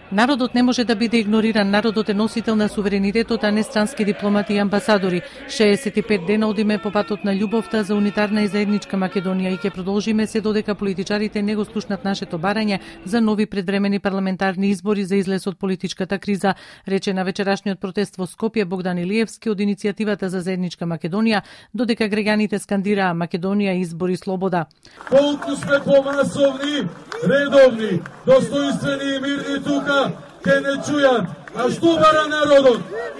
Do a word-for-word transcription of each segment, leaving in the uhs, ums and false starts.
Народот не може да биде игнориран. Народот е носител на суверенитетот, а не странски дипломати и амбасадори. шеесет и пет дена одиме по патот на љубовта за унитарна и заедничка Македонија и ќе продолжиме се додека политичарите не го слушнат нашето барање за нови предвремени парламентарни избори за излез од политичката криза, рече на вечерашниот протест во Скопје Богдан Илиевски од иницијативата за заедничка Македонија, додека граѓаните скандираа Македонија избори слобода. Колку сме помасовни, редовни, достоинствени и мирни тука, ке не чујат. А што бара народот?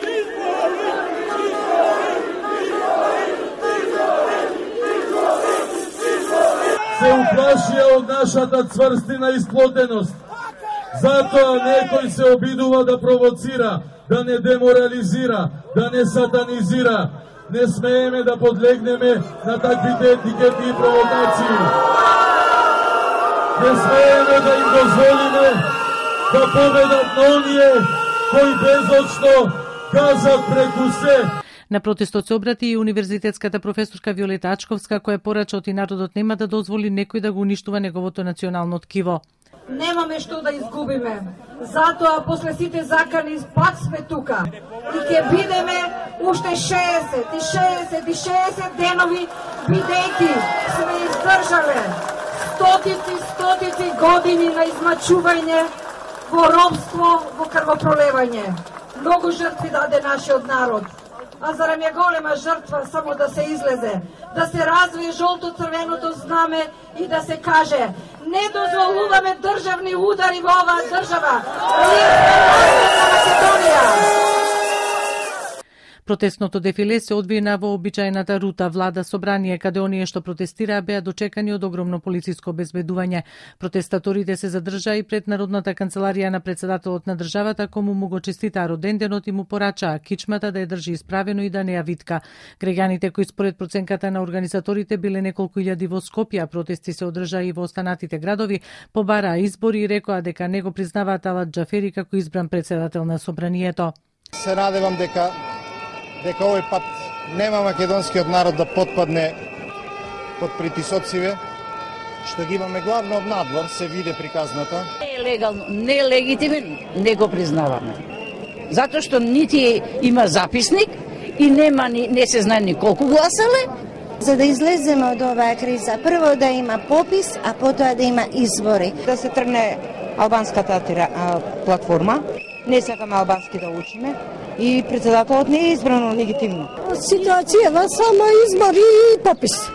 Се уплашија од нашата цврстина и сплотеност. Затоа некој се обидува да провоцира, да не деморализира, да не сатанизира. Не смееме да подлегнеме на таквите етикети и провокации. Не смееме да им дозволиме да победат на оние кои безочно газат преку се. На протестот се обрати и универзитетската професорка Виолета Ачковска, која порача и народот нема да дозволи некој да го уништува неговото национално ткиво. Немаме што да изгубиме. Затоа после сите закани пак сме тука. И ќе бидеме уште шеесет и шеесет и шеесет денови, бидејќи сме издржале стотици стотици години на измачување, во робство, во крвопролевање. Многу жртви даде нашиот народ. А зарем е голема жртва само да се излезе, да се развие жолто-црвеното знаме и да се каже: не дозволуваме државни удари во оваа држава. Ние сме на Македонија. Протестното дефиле се одвина во обичајната рута Влада Собрание, каде оние што протестираа беа дочекани од огромно полициско обезбедување. Протестаторите се задржаа и пред Народната канцеларија на председателот на државата, кому му го честитаа роденденот и му порачаа кичмата да ја држи исправено и да не ја витка. Граѓаните кои според проценката на организаторите биле неколку илјади во Скопје, протести се одржаа и во останатите градови, побараа избори и рекоа дека не го признаваат Алат Џафери како избран председател на Собранието. Се надевам дека дека овој пат нема македонскиот народ да потпадне под притисоциве, што ги имаме главно од надвор, се виде приказната. Не е легално, не е легитимен, не го признаваме. Затоа што нити има записник и нема ни, не се знае ни колку гласале. За да излеземе од оваа криза, прво да има попис, а потоа да има избори. Да се тргне албанската платформа, не сакаме албански да учиме, и председателот не е избрано легитимно. Ситуацијава само избори и попис.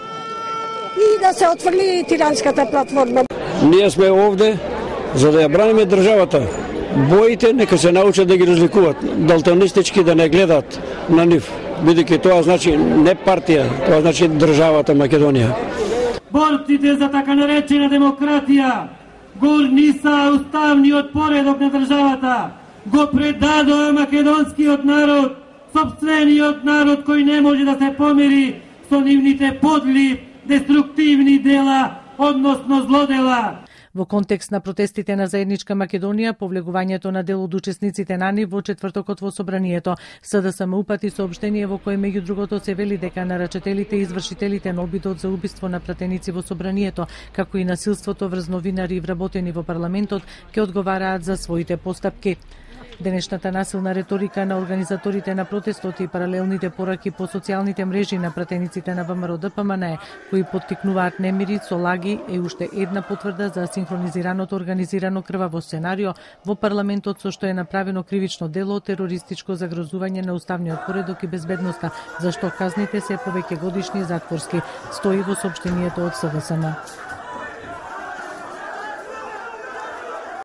И да се отврли тиранската платформа. Ние сме овде за да ја браниме државата. Боите нека се научат да ги разликуваат, далтонистички да не гледат на нив, бидејќи тоа значи не партија, тоа значи државата Македонија. Борците за така наречена демократија го урниса уставниот поредок на државата. Го предадоа македонскиот народ, сопствениот народ кој не може да се помири со нивните подли, деструктивни дела, односно злодела. Во контекст на протестите на заедничка Македонија, повлегувањето на дел од учесниците на НИ во четвртокот во Собранието, СДСМ упати соопштение во кое меѓу другото се вели дека нарачателите и извршителите на обидот за убиство на пратеници во Собранието, како и насилството врз новинари вработени во парламентот, ќе одговараат за своите постапки. Денешната насилна реторика на организаторите на протестот и паралелните пораки по социјалните мрежи на пратениците на ВМРО Д П М Н кои поттикнуваат немири со лаги е уште една потврда за синхронизираното организирано крваво сценарио во парламентот со што е направено кривично дело терористичко загрозување на уставниот поредок и безбедноста, зашто казните се повеќе годишни затворски, стои во соопштението од СДСМ.